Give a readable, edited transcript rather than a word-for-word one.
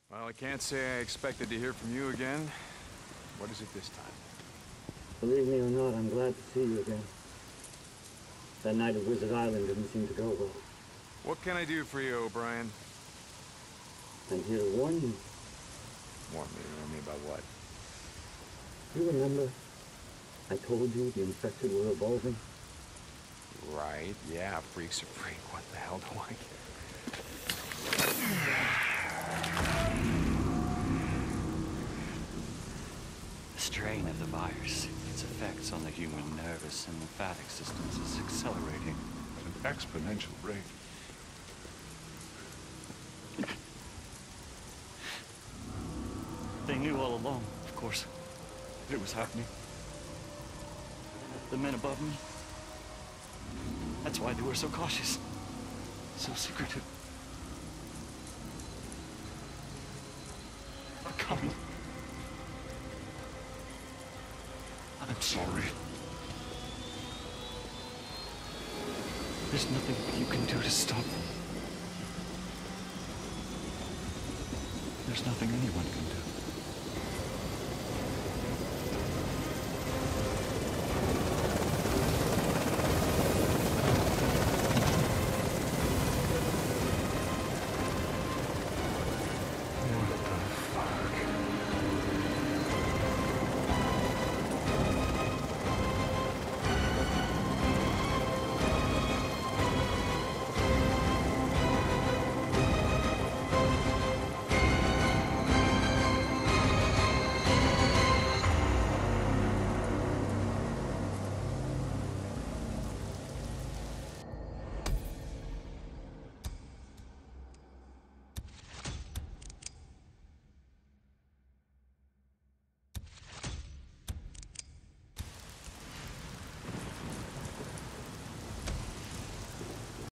Well, I can't say I expected to hear from you again. What is it this time? Believe me or not, I'm glad to see you again. That night at Wizard Island didn't seem to go well. What can I do for you, O'Brien? I'm here to warn you. Warn me about what? You remember? I told you the infected were evolving. Right, yeah, freaks are freak. What the hell do I care? The strain of the virus, its effects on the human nervous and lymphatic systems is accelerating at an exponential rate. They knew all along, of course, that it was happening. The men above me. That's why they were so cautious, so secretive. They're coming. I'm sorry. There's nothing you can do to stop them. There's nothing anyone can do.